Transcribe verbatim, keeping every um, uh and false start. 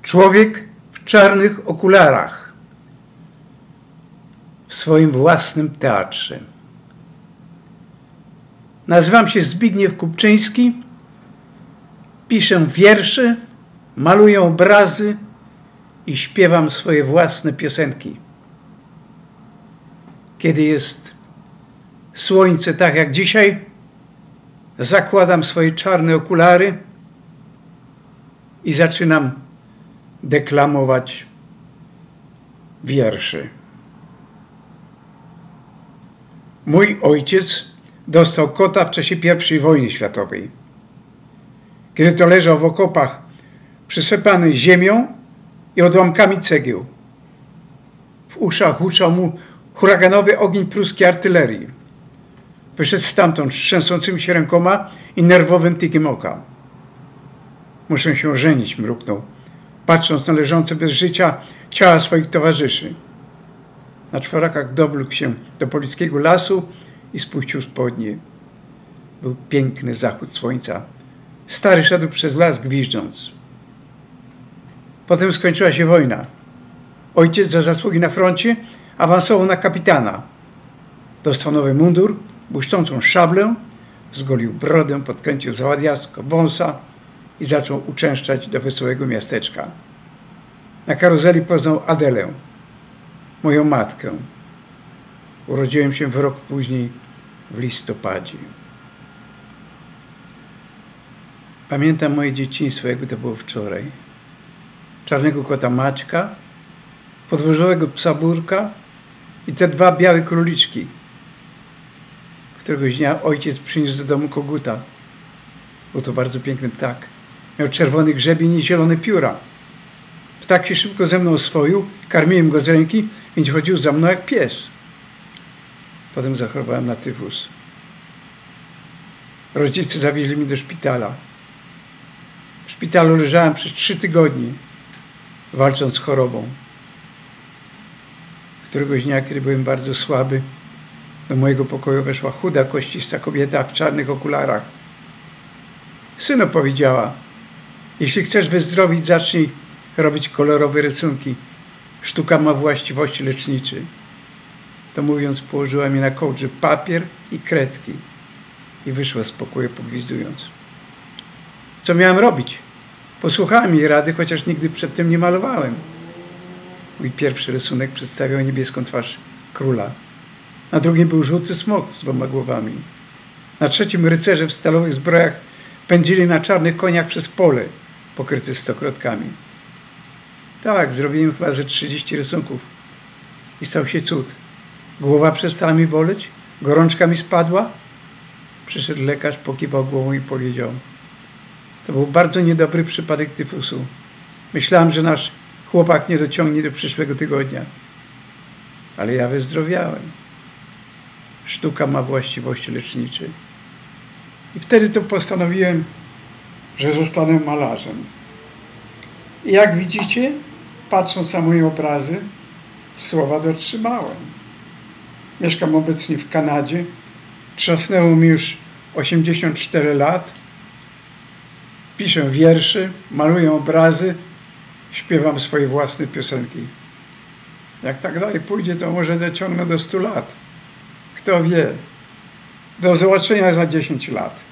Człowiek w czarnych okularach w swoim własnym teatrze. Nazywam się Zbigniew Kupczyński, piszę wiersze, maluję obrazy i śpiewam swoje własne piosenki. Kiedy jest słońce tak jak dzisiaj, zakładam swoje czarne okulary i zaczynam deklamować wiersze. Mój ojciec dostał kota w czasie pierwszej wojny światowej. Kiedy to leżał w okopach przysypany ziemią i odłamkami cegieł. W uszach huczał mu huraganowy ogień pruskiej artylerii. Wyszedł stamtąd z trzęsącymi się rękoma i nerwowym tykiem oka. Muszę się żenić, mruknął, patrząc na leżące bez życia ciała swoich towarzyszy. Na czworakach dowlókł się do pobliskiego lasu i spuścił spodnie. Był piękny zachód słońca. Stary szedł przez las gwiżdżąc. Potem skończyła się wojna. Ojciec za zasługi na froncie awansował na kapitana. Dostał nowy mundur, błyszczącą szablę, zgolił brodę, podkręcił załadiasko wąsa i zaczął uczęszczać do wesołego miasteczka. Na karuzeli poznał Adelę, moją matkę. Urodziłem się w rok później, w listopadzie. Pamiętam moje dzieciństwo, jakby to było wczoraj. Czarnego kota Maćka, podwórzowego psa Burka i te dwa białe króliczki. Któregoś dnia ojciec przyniósł do domu koguta. Był to bardzo piękny ptak. Miał czerwony grzebień i zielone pióra. Ptak się szybko ze mną oswoił, karmiłem go z ręki, więc chodził za mną jak pies. Potem zachorowałem na tyfus. Rodzice zawieźli mnie do szpitala. W szpitalu leżałem przez trzy tygodnie, walcząc z chorobą. Któregoś dnia, kiedy byłem bardzo słaby, do mojego pokoju weszła chuda, koścista kobieta w czarnych okularach. Synu, powiedziała, jeśli chcesz wyzdrowić, zacznij robić kolorowe rysunki. Sztuka ma właściwości lecznicze. To mówiąc, położyła mi na kołdrze papier i kredki i wyszła z pokoju pogwizdując. Co miałem robić? Posłuchałem jej rady, chociaż nigdy przedtem nie malowałem. Mój pierwszy rysunek przedstawiał niebieską twarz króla. Na drugim był żółty smok z dwoma głowami. Na trzecim rycerze w stalowych zbrojach pędzili na czarnych koniach przez pole, pokryte stokrotkami. Tak, zrobiłem chyba ze trzydzieści rysunków. I stał się cud. Głowa przestała mi boleć, gorączka mi spadła. Przyszedł lekarz, pokiwał głową i powiedział: to był bardzo niedobry przypadek tyfusu. Myślałem, że nasz chłopak nie dociągnie do przyszłego tygodnia. Ale ja wyzdrowiałem. Sztuka ma właściwości lecznicze. I wtedy to postanowiłem, że zostanę malarzem. I jak widzicie, patrząc na moje obrazy, słowa dotrzymałem. Mieszkam obecnie w Kanadzie. Trzasnęło mi już osiemdziesiąt cztery lat. Piszę wiersze, maluję obrazy, śpiewam swoje własne piosenki. Jak tak dalej pójdzie, to może dociągnę do stu lat. Kto wie. Do zobaczenia za dziesięć lat.